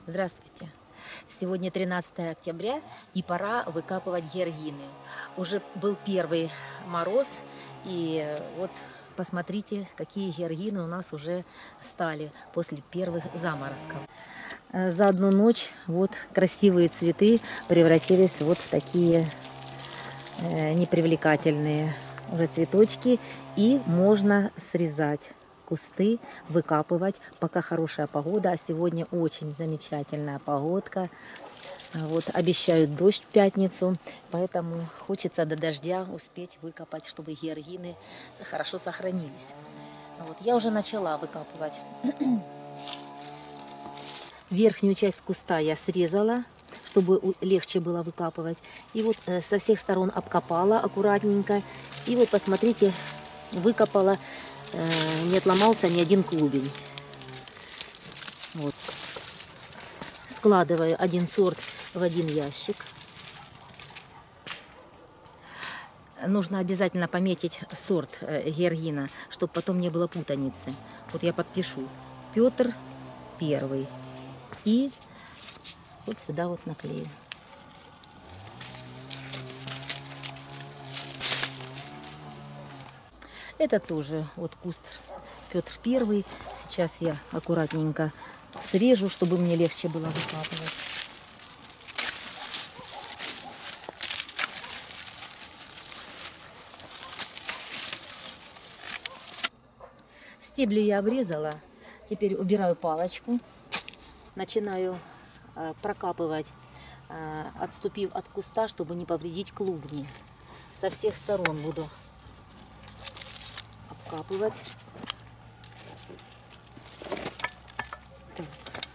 Здравствуйте! Сегодня 13 октября и пора выкапывать георгины. Уже был первый мороз, и вот посмотрите, какие георгины у нас уже стали после первых заморозков. За одну ночь вот красивые цветы превратились вот в такие непривлекательные уже цветочки, и можно срезать кусты, выкапывать, пока хорошая погода. А сегодня очень замечательная погодка. Вот обещают дождь в пятницу, поэтому хочется до дождя успеть выкопать, чтобы георгины хорошо сохранились. Вот я уже начала выкапывать. Верхнюю часть куста я срезала, чтобы легче было выкапывать. И вот со всех сторон обкопала аккуратненько. И вот посмотрите, выкопала, не отломался ни один клубень. Вот. Складываю один сорт в один ящик. Нужно обязательно пометить сорт георгина, чтобы потом не было путаницы. Вот я подпишу: Петр I. И вот сюда вот наклею. Это тоже вот куст Петр I. Сейчас я аккуратненько срежу, чтобы мне легче было выкапывать. Стебли я обрезала. Теперь убираю палочку. Начинаю прокапывать, отступив от куста, чтобы не повредить клубни. Со всех сторон буду обкапывать. Так.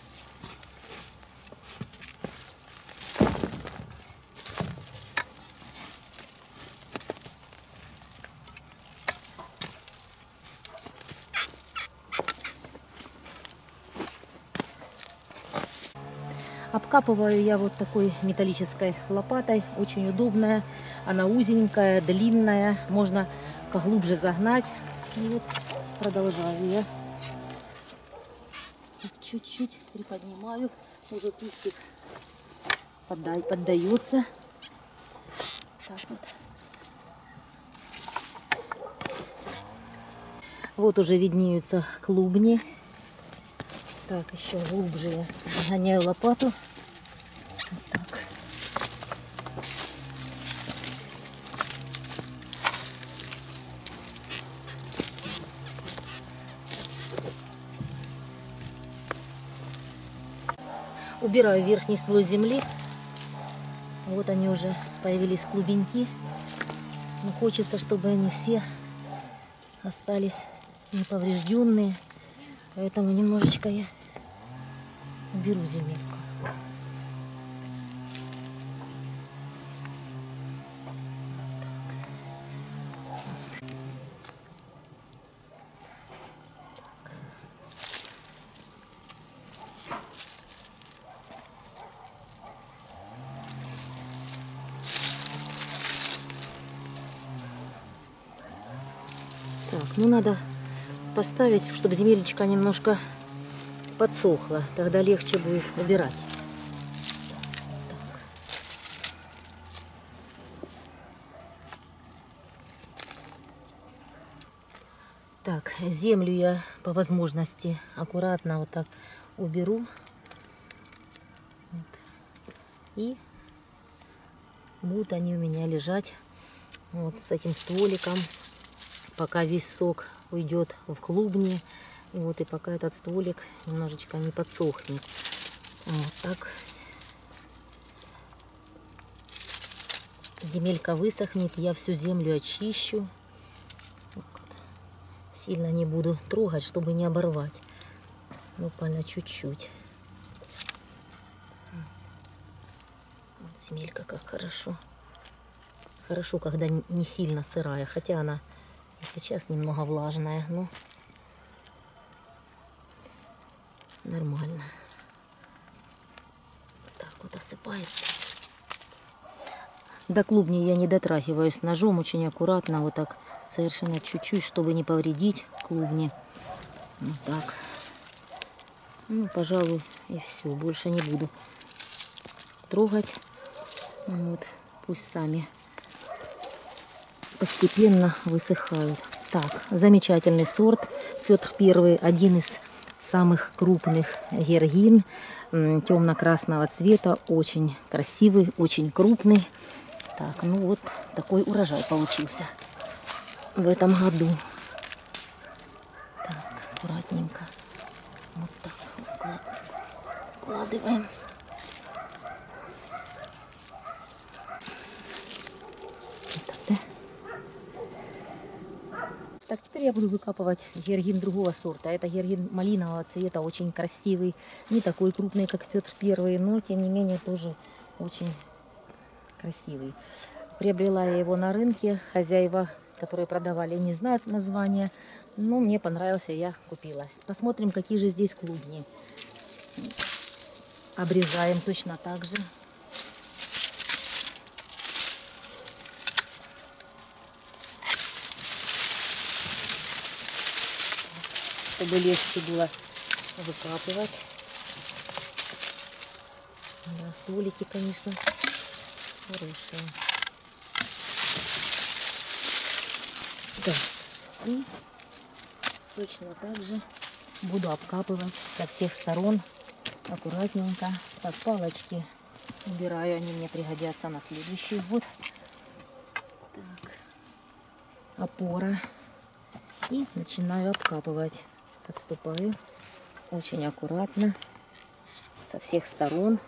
Обкапываю я вот такой металлической лопатой, очень удобная. Она узенькая, длинная, можно поглубже загнать. И вот продолжаю я. Чуть-чуть приподнимаю, уже кустик поддается. Так вот. Вот уже виднеются клубни. Так, еще глубже я загоняю лопату. Вот так. Убираю верхний слой земли. Вот они уже появились клубеньки. Но хочется, чтобы они все остались неповрежденные. Поэтому немножечко я уберу земельку. Так, ну надо поставить, чтобы земелечко немножко подсохла, тогда легче будет убирать. Так, землю я по возможности аккуратно вот так уберу. Вот. И будут они у меня лежать вот с этим стволиком, пока весь сок уйдет в клубни. Вот, и пока этот стволик немножечко не подсохнет. Вот так. Земелька высохнет, я всю землю очищу. Вот. Сильно не буду трогать, чтобы не оборвать. Буквально чуть-чуть. Вот земелька как хорошо. Хорошо, когда не сильно сырая, хотя она и сейчас немного влажная, но нормально. Так вот осыпается. До клубней я не дотрагиваюсь ножом, очень аккуратно, вот так совершенно чуть-чуть, чтобы не повредить клубни. Вот так. Ну, пожалуй, и все, больше не буду трогать. Вот, пусть сами постепенно высыхают. Так, замечательный сорт. Петр I, один из самых крупных георгин, темно-красного цвета, очень красивый, очень крупный. Так, ну вот такой урожай получился в этом году. Так, аккуратненько. Вот так укладываем. Так, теперь я буду выкапывать георгин другого сорта. Это георгин малинового цвета, очень красивый. Не такой крупный, как Петр I, но тем не менее тоже очень красивый. Приобрела я его на рынке. Хозяева, которые продавали, не знают названия. Но мне понравился, я купила. Посмотрим, какие же здесь клубни. Обрезаем точно так же. Чтобы легче было выкапывать. Да, стволики, конечно, хорошие. Да. И точно так же буду обкапывать со всех сторон аккуратненько. Так, палочки убираю, они мне пригодятся на следующий год. Так. Опора. И начинаю обкапывать. Подступаю очень аккуратно со всех сторон.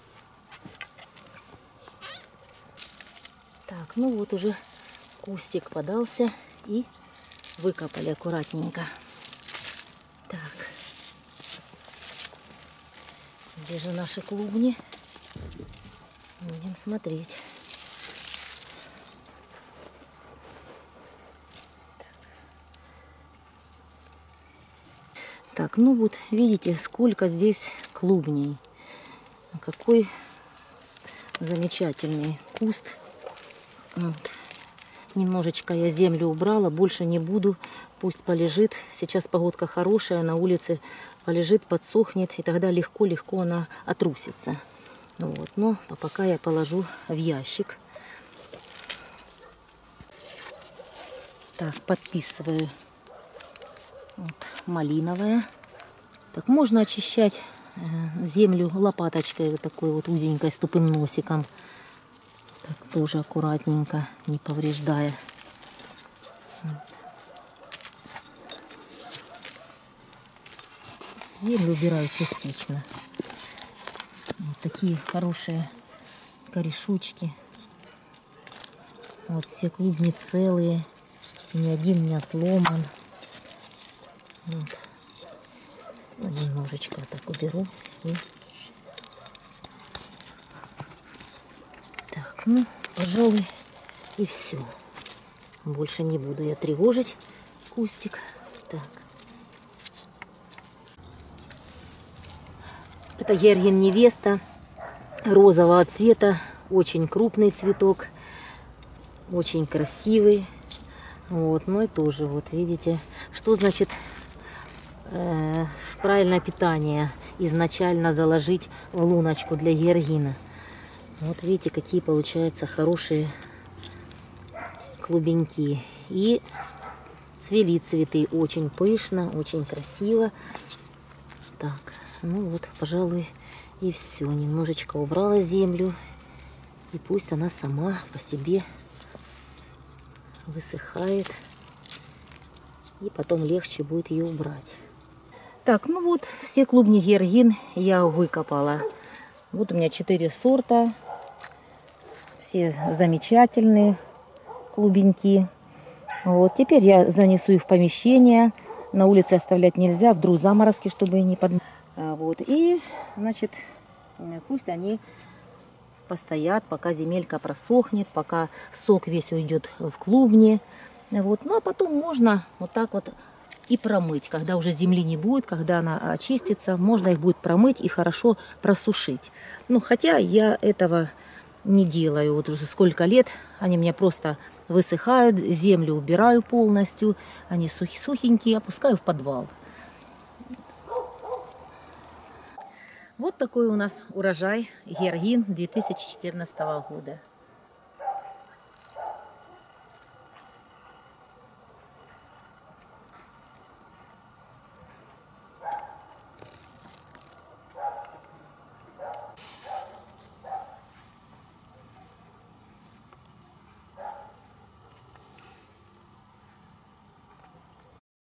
Так, ну вот уже кустик подался и выкопали аккуратненько. Так, где же наши клубни? Будем смотреть. Так, ну вот видите, сколько здесь клубней. Какой замечательный куст. Вот. Немножечко я землю убрала, больше не буду. Пусть полежит. Сейчас погодка хорошая, на улице полежит, подсохнет, и тогда легко-легко она отрусится. Вот. Но пока я положу в ящик. Так, подписываю. Вот, малиновая. Так, можно очищать землю лопаточкой, вот такой вот узенькой, с тупым носиком. Так, тоже аккуратненько, не повреждая. Вот. Землю убираю частично. Вот такие хорошие корешочки. Вот все клубни целые, ни один не отломан. Вот. Немножечко так уберу. И... Так, ну, пожалуй, и все. Больше не буду я тревожить кустик. Так. Это георгин невеста розового цвета. Очень крупный цветок. Очень красивый. Вот, ну и тоже, вот видите, что значит правильное питание изначально заложить в луночку для георгина. Вот видите, какие получаются хорошие клубеньки. И цвели цветы очень пышно, очень красиво. Так, ну вот, пожалуй, и все. Немножечко убрала землю. И пусть она сама по себе высыхает. И потом легче будет ее убрать. Так, ну вот, все клубни георгин я выкопала. Вот у меня 4 сорта. Все замечательные клубеньки. Вот, теперь я занесу их в помещение. На улице оставлять нельзя, вдруг заморозки, чтобы не под... Вот, и, значит, пусть они постоят, пока земелька просохнет, пока сок весь уйдет в клубни. Вот, ну, а потом можно вот так вот и промыть. Когда уже земли не будет, когда она очистится, можно их будет промыть и хорошо просушить. Ну, хотя я этого не делаю. Вот уже сколько лет они мне просто высыхают, землю убираю полностью, они сухенькие, опускаю в подвал. Вот такой у нас урожай георгин 2014 года.